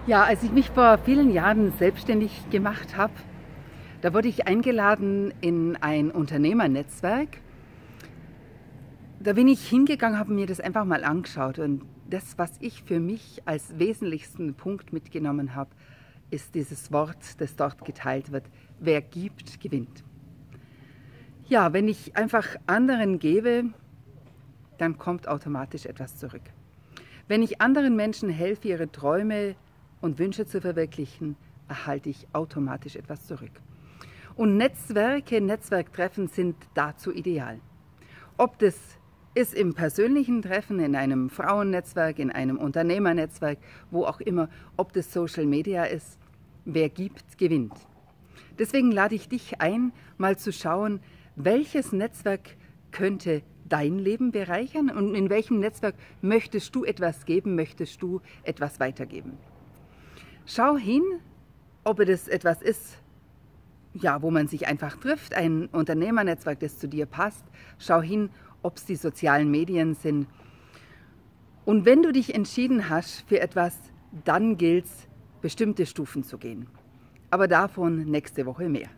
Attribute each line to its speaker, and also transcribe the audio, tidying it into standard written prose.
Speaker 1: Ja, als ich mich vor vielen Jahren selbstständig gemacht habe, da wurde ich eingeladen in ein Unternehmernetzwerk. Da bin ich hingegangen, habe mir das einfach mal angeschaut und das, was ich für mich als wesentlichsten Punkt mitgenommen habe, ist dieses Wort, das dort geteilt wird: Wer gibt, gewinnt. Ja, wenn ich einfach anderen gebe, dann kommt automatisch etwas zurück. Wenn ich anderen Menschen helfe, ihre Träume und Wünsche zu verwirklichen, erhalte ich automatisch etwas zurück. Und Netzwerke, Netzwerktreffen sind dazu ideal. Ob das ist im persönlichen Treffen, in einem Frauennetzwerk, in einem Unternehmernetzwerk, wo auch immer, ob das Social Media ist, wer gibt, gewinnt. Deswegen lade ich dich ein, mal zu schauen, welches Netzwerk könnte dein Leben bereichern und in welchem Netzwerk möchtest du etwas geben, möchtest du etwas weitergeben. Schau hin, ob das etwas ist, ja, wo man sich einfach trifft, ein Unternehmernetzwerk, das zu dir passt. Schau hin, ob es die sozialen Medien sind. Und wenn du dich entschieden hast für etwas, dann gilt es, bestimmte Stufen zu gehen. Aber davon nächste Woche mehr.